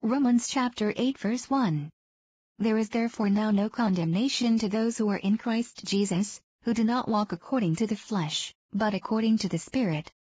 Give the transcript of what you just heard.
Romans chapter 8 verse 1. There is therefore now no condemnation to those who are in Christ Jesus, who do not walk according to the flesh, but according to the Spirit.